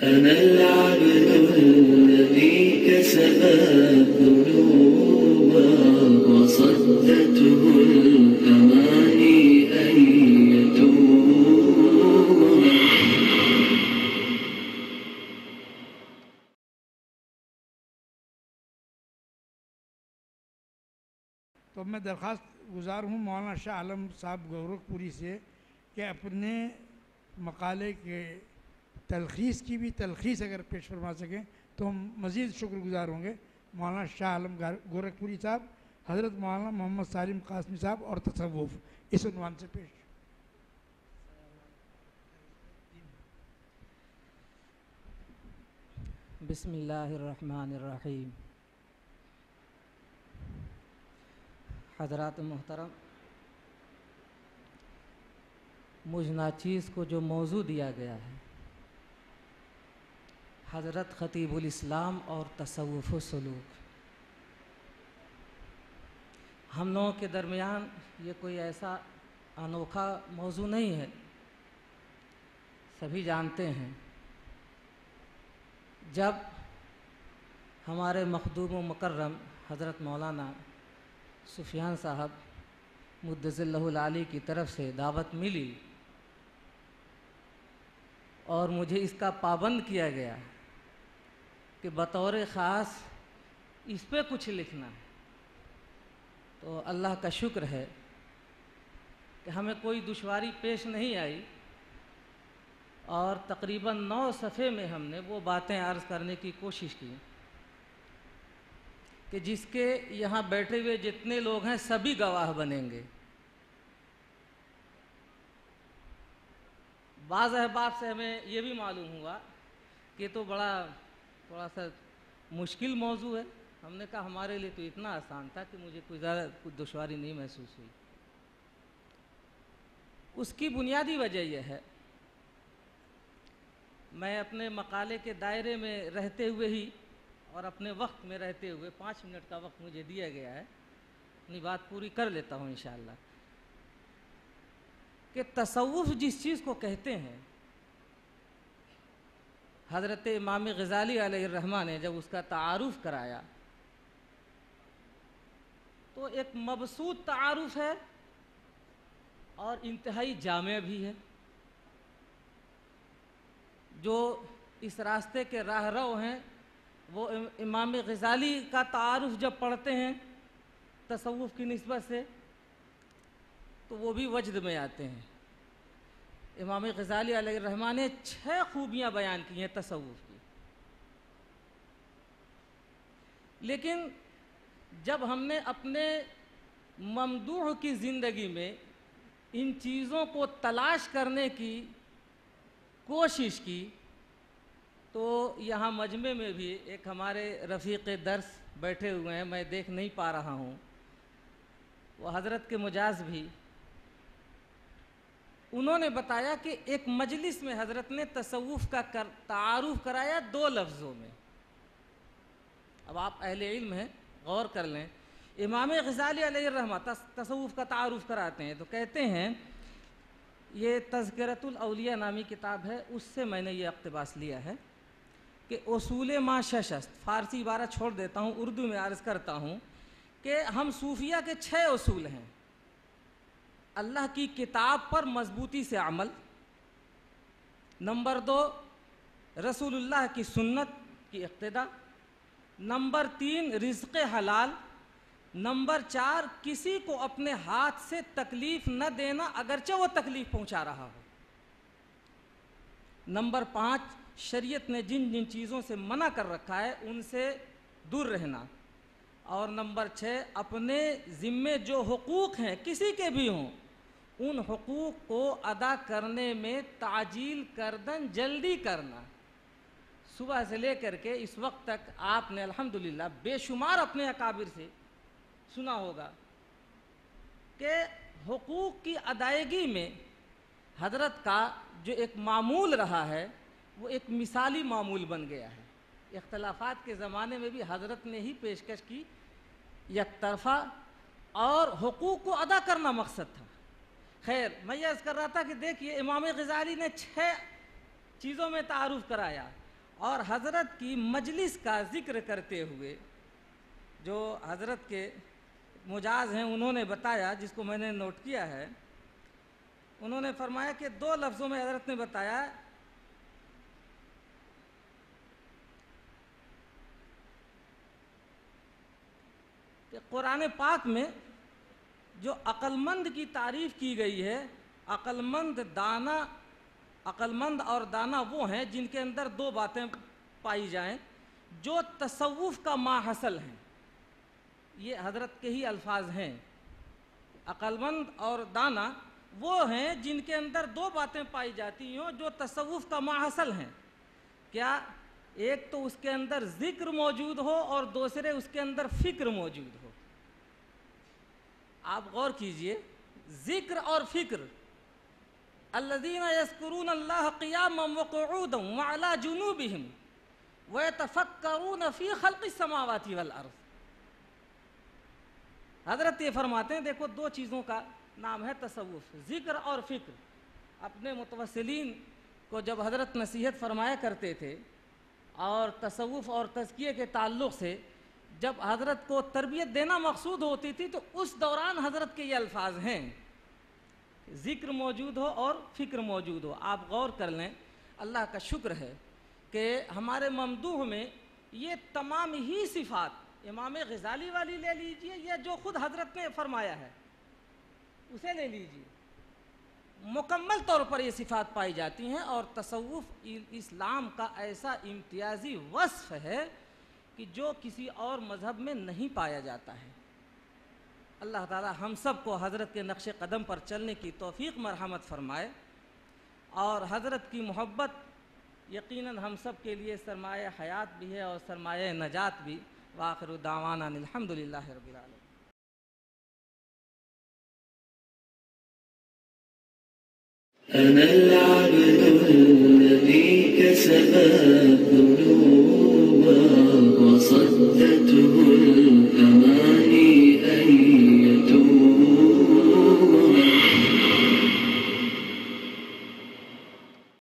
أنا العبد الذي كسب الذنوب وصدته الأماني أن يتوب. تو میں درخواست گزار ہوں مولانا شاہ عالم صاحب گورکھپوری سے کہ اپنے مقالے کے تلخیص کی بھی تلخیص اگر پیش فرما سکیں تو ہم مزید شکر گزار ہوں گے. مولانا شاہ عالم گورکھپوری صاحب، حضرت مولانا محمد سالم قاسمی صاحب اور تصوف، اس عنوان سے پیش. بسم اللہ الرحمن الرحیم. حضرات محترم، مجھ ناچیز کو جو موضوع دیا گیا ہے حضرت خطیب الاسلام اور تصوف و سلوک، ہم لوگوں کے درمیان یہ کوئی ایسا انوکھا موضوع نہیں ہے. سبھی جانتے ہیں جب ہمارے مخدوم و مکرم حضرت مولانا سفیان صاحب مدظ اللہ العالی کی طرف سے دعوت ملی اور مجھے اس کا پابند کیا گیا کہ بطور خاص اس پہ کچھ لکھنا ہے، تو اللہ کا شکر ہے کہ ہمیں کوئی دشواری پیش نہیں آئی اور تقریباً 9 صفحے میں ہم نے وہ باتیں عرض کرنے کی کوشش کی کہ جس کے یہاں بیٹھے ہوئے جتنے لوگ ہیں سبھی گواہ بنیں گے. بعض احباب سے ہمیں یہ بھی معلوم ہوا کہ تو تھوڑا سا مشکل موضوع ہے. ہم نے کہا ہمارے لیے تو اتنا آسان تھا کہ مجھے کوئی زیادہ کچھ دشواری نہیں محسوس ہوئی. اس کی بنیادی وجہ یہ ہے، میں اپنے مقالے کے دائرے میں رہتے ہوئے ہی اور اپنے وقت میں رہتے ہوئے 5 منٹ کا وقت مجھے دیا گیا ہے، اپنی بات پوری کر لیتا ہوں انشاءاللہ. کہ تصوف جس چیز کو کہتے ہیں، حضرت امام غزالی علیہ الرحمہ نے جب اس کا تعارف کرایا تو ایک مبسوط تعارف ہے اور انتہائی جامع بھی ہے. جو اس راستے کے راہ رو ہیں وہ امام غزالی کا تعارف جب پڑھتے ہیں تصوف کی نسبت سے تو وہ بھی وجد میں آتے ہیں. امام غزالی علیہ الرحمہ نے 6 خوبیاں بیان کی ہیں تصوف کی. لیکن جب ہم نے اپنے ممدوح کی زندگی میں ان چیزوں کو تلاش کرنے کی کوشش کی تو یہاں مجمع میں بھی ایک ہمارے رفیق درس بیٹھے ہوئے ہیں، میں دیکھ نہیں پا رہا ہوں، وہ حضرت کے مجاز بھی، انہوں نے بتایا کہ ایک مجلس میں حضرت نے تصوف کا تعارف کرایا 2 لفظوں میں. اب آپ اہل علم ہیں، غور کر لیں. امام غزالی علیہ الرحمہ تصوف کا تعارف کراتے ہیں تو کہتے ہیں، یہ تذکرۃ الاولیاء نامی کتاب ہے، اس سے میں نے یہ اقتباس لیا ہے کہ اصول ما ششست، فارسی عبارت چھوڑ دیتا ہوں، اردو میں عرض کرتا ہوں کہ ہم صوفیہ کے 6 اصول ہیں. اللہ کی کتاب پر مضبوطی سے عمل، نمبر 2 رسول اللہ کی سنت کی اقتداء، نمبر 3 رزق حلال، نمبر 4 کسی کو اپنے ہاتھ سے تکلیف نہ دینا اگرچہ وہ تکلیف پہنچا رہا ہو، نمبر 5 شریعت نے جن جن چیزوں سے منع کر رکھا ہے ان سے دور رہنا، اور نمبر 6 اپنے ذمے جو حقوق ہیں کسی کے بھی ہوں ان حقوق کو ادا کرنے میں تعجیل کردن، جلدی کرنا. صبح سے لے کر کے اس وقت تک آپ نے الحمدللہ بے شمار اپنے اکابر سے سنا ہوگا کہ حقوق کی ادائیگی میں حضرت کا جو ایک معمول رہا ہے وہ ایک مثالی معمول بن گیا ہے. اختلافات کے زمانے میں بھی حضرت نے ہی پیشکش کی یک طرفہ، اور حقوق کو ادا کرنا مقصد تھا. خیر، میں یہ عرض کر رہا تھا کہ دیکھیے امام غزالی نے 6 چیزوں میں تعارف کرایا اور حضرت کی مجلس کا ذکر کرتے ہوئے جو حضرت کے مجاز ہیں انہوں نے بتایا، جس کو میں نے نوٹ کیا ہے، انہوں نے فرمایا کہ 2 لفظوں میں حضرت نے بتایا کہ قرآن پاک میں جو عقل مند کی تعریف کی گئی ہے، عقل مند اور دانا وہ ہیں جن کے اندر 2 باتیں پائی جائیں جو تصوف کا ماحصل ہیں۔ یہ حضرت کے ہی الفاظ ہیں، عقل مند اور دانا وہ ہیں جن کے اندر 2 باتیں پائی جاتی ہوں جو تصوف کا ماحصل ہیں۔ کیا؟ ایک تو اس کے اندر ذکر موجود ہو اور دوسرے اس کے اندر فکر موجود ہو۔ آپ غور کیجئے، ذکر اور فکر، الذین یذکرون اللہ قیاما وقعودا وعلی جنوبہم ویتفکرون فی خلق السماوات والارض۔ حضرت یہ فرماتے ہیں دیکھو 2 چیزوں کا نام ہے تصوف، ذکر اور فکر۔ اپنے متوسلین کو جب حضرت نصیحت فرمایا کرتے تھے اور تصوف اور تزکیے کے تعلق سے جب حضرت کو تربیت دینا مقصود ہوتی تھی تو اس دوران حضرت کے یہ الفاظ ہیں، ذکر موجود ہو اور فکر موجود ہو۔ آپ غور کر لیں، اللہ کا شکر ہے کہ ہمارے ممدوح میں یہ تمام ہی صفات، امام غزالی والی لے لیجئے یا جو خود حضرت نے فرمایا ہے اسے لے لیجئے، مکمل طور پر یہ صفات پائی جاتی ہیں۔ اور تصوف اسلام کا ایسا امتیازی وصف ہے کہ جو کسی اور مذہب میں نہیں پایا جاتا ہے۔ اللہ تعالی ہم سب کو حضرت کے نقش قدم پر چلنے کی توفیق مرحمت فرمائے، اور حضرت کی محبت یقیناً ہم سب کے لیے سرمایہ حیات بھی ہے اور سرمایہ نجات بھی۔ وآخر دعوانا الحمدللہ رب العالمین۔ أنا العبد الذي كسب